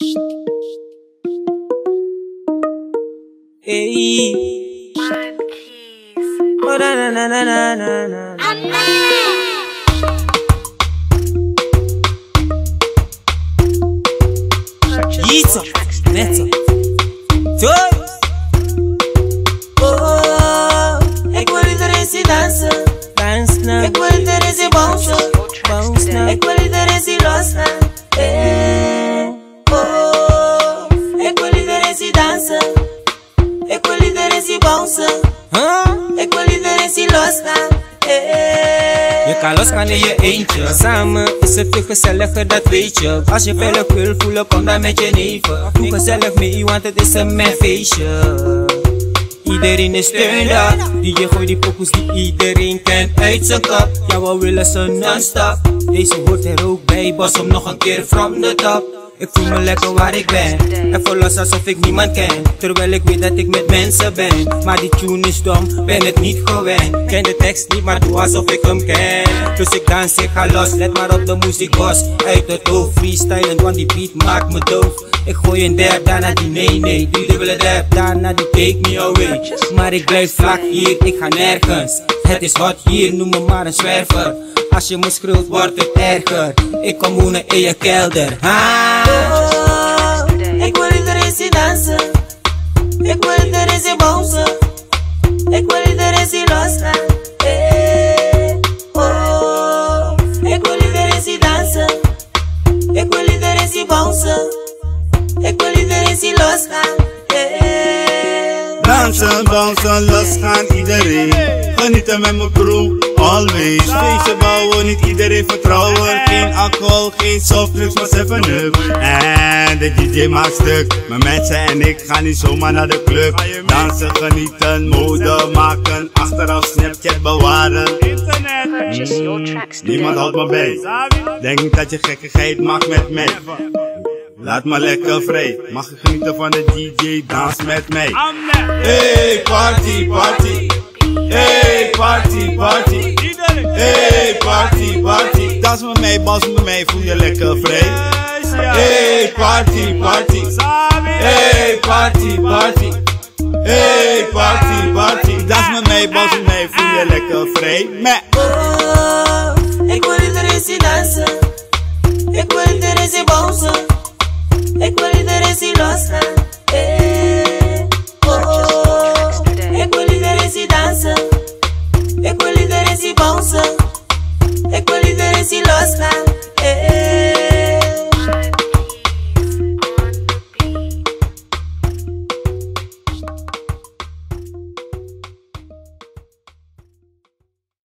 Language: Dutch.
Hey. Oh, na na na na na na na. Yeet up, net up. Toys. Oh, ik wil iedereen zien dansen, dans nou. Ik wil iedereen zien bouncen, bounce nou. Ik wil iedereen zien losgaan. Oh, ik wil iedereen zien dansen. Ik wil iedereen zien bouncen. Ik wil iedereen zien losgaan. Je kan losgaan in je eentje. Samen is het veel gezelliger, dat weet je. Als je veilig wil voelen, kom dan met je neven. Doe gezellig mee, want het is een feestje. Iedereen is turned up. DJ gooi die pokoes die iedereen kent uit zijn kop. Ja, we willen ze non-stop. Deze hoort er ook bij, bos hem nog een keer from the top. Ik voel me lekker waar ik ben. Even los alsof ik niemand ken. Terwijl ik weet dat ik met mensen ben. Maar die tune is dom, ben het niet gewend. Ken de tekst niet, maar doe alsof ik hem ken. Dus ik dans, ik ga los, let maar op de muziek bos. Uit het hoofd, freestylen, want die beat maakt me doof. Ik gooi een dab, daarna die nee. Die dubbele dab, daarna die take me away. Maar ik blijf vlak hier, ik ga nergens. Het is hot hier, noem me maar een zwerver. Als je me schreeuwt, wordt het erger. Ik kom wonen in je kelder. Oh, ik wil iedereen zien dansen. Ik wil iedereen zien bouncen. Ik wil iedereen zien losgaan. Oh, ik wil iedereen zien dansen. Ik wil iedereen zien bouncen. Ik wil iedereen zien losgaan. Dansen, bouncen, losgaan iedereen. Genieten met mijn crew, always. Feestje bouwen, niet iedereen vertrouwen. Geen alcohol, geen softdrugs, maar 7-up. En de DJ maakt stuk. Mijn mensen en ik gaan niet zomaar naar de club. Dansen, genieten, mode maken. Achteraf Snapchat bewaren. Niemand houdt me bij. Denk niet dat je gekkigheid maakt met mij. Laat me lekker vrij, mag je genieten van de DJ, dans met mij. Hey, party, party. Hey, party, party. Hey, party, party. Dans met mij, bounce met mij, voel je lekker vrij. Hey, party, party. Hey, party, party. Hey, party, party. Dans met mij, bounce met mij, voel je lekker vrij. Oh, ik wil iedereen zien dansen.